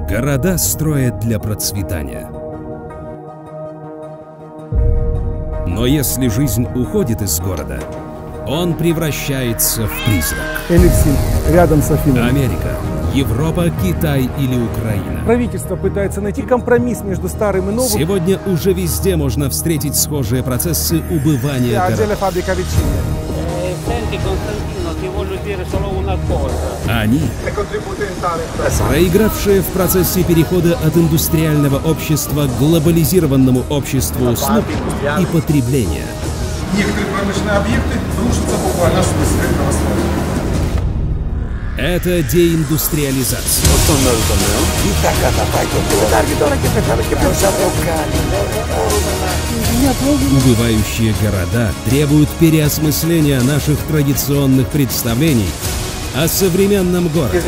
Города строят для процветания. Но если жизнь уходит из города, он превращается в призрак. Элексин, рядом с Афинами. Америка, Европа, Китай или Украина. Правительство пытается найти компромисс между старым и новым. Сегодня уже везде можно встретить схожие процессы убывания городов. Они, проигравшие в процессе перехода от индустриального общества к глобализированному обществу услуг и потребления. Некоторые промышленные объекты рушатся буквально в смысле этого слова. Это деиндустриализация. Убывающие города требуют переосмысления наших традиционных представлений о современном городе.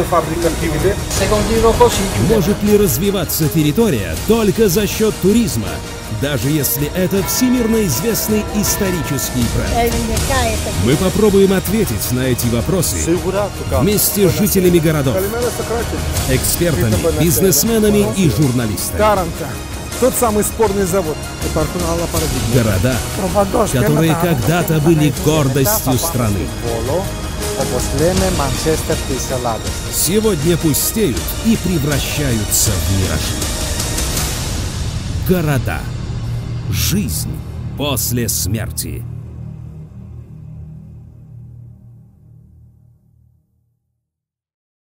Может ли развиваться территория только за счет туризма, даже если это всемирно известный исторический проект? Мы попробуем ответить на эти вопросы вместе с жителями городов, экспертами, бизнесменами и журналистами. Таранто. Тот самый спорный завод. Города, которые когда-то были гордостью страны, сегодня пустеют и превращаются в миражи. Города. Жизнь после смерти.